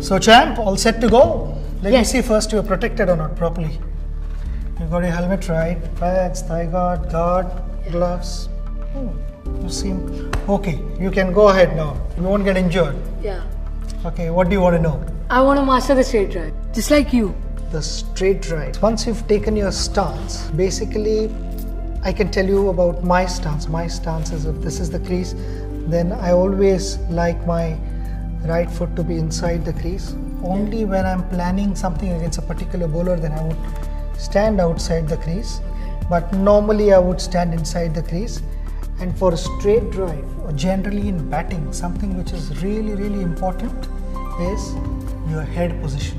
So champ, all set to go? Let me Yes. see first you're protected or not properly. You got your helmet right, pads, thigh guard, gloves. You seem okay. You can go ahead now. You won't get injured. Yeah. Okay, what do you want to know? I want to master the straight drive, just like you. The straight drive. Once you've taken your stance, basically I can tell you about my stance. My stance is if this is the crease, then I always like my right foot to be inside the crease. Only when I'm planning something against a particular bowler, then I would stand outside the crease. But normally I would stand inside the crease. And for a straight drive, or generally in batting, something which is really important is your head position.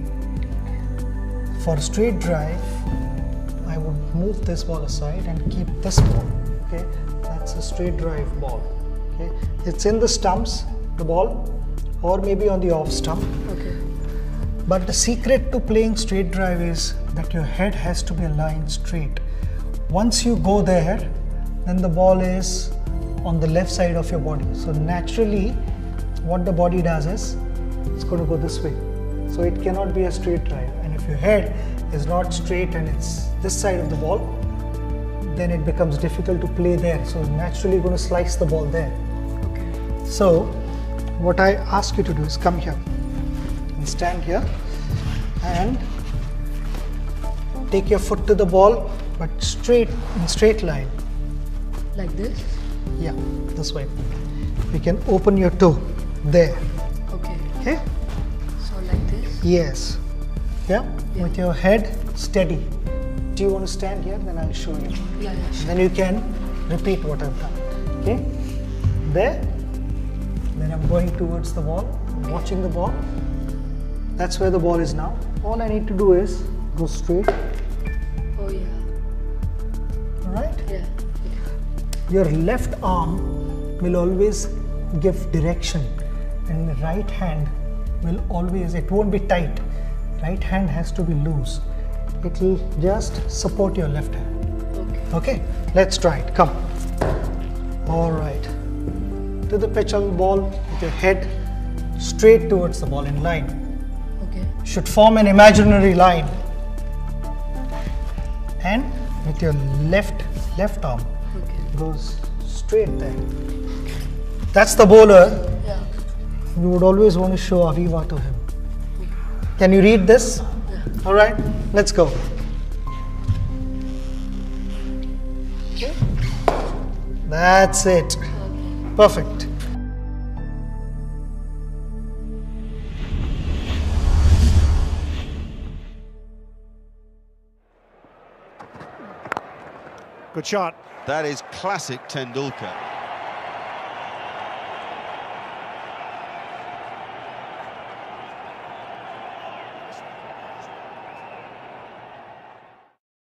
For a straight drive, I would move this ball aside and keep this ball. Okay, that's a straight drive ball. Okay, it's in the stumps, the ball, or maybe on the off stump. Okay. But the secret to playing straight drive is that your head has to be aligned straight. Once you go there, then the ball is on the left side of your body. So naturally, what the body does is, it's going to go this way. So it cannot be a straight drive. And if your head is not straight and it's this side of the ball, then it becomes difficult to play there. So naturally you're going to slice the ball there. Okay. So what I ask you to do is come here and stand here and take your foot to the ball, but straight, in straight line. Like this? Yeah, this way. You can open your toe there. Okay. Okay? So like this? Yes. Yeah? With your head steady. Do you want to stand here? Then I'll show you. Yeah, sure. Then you can repeat what I've done. Okay? There. Then I'm going towards the ball, watching the ball. That's where the ball is now. All I need to do is go straight. Oh yeah. Alright? Yeah. Your left arm will always give direction, and the right hand will always, it won't be tight. Right hand has to be loose. It will just support your left hand. Okay. Okay, let's try it. Come. Alright. To the pitch of the ball with your head straight towards the ball in line. Okay. Should form an imaginary line. And with your left arm goes straight there. That's the bowler. Yeah. You would always want to show Aviva to him. Can you read this? Yeah. Alright, let's go. That's it. Perfect. Good shot. That is classic Tendulkar.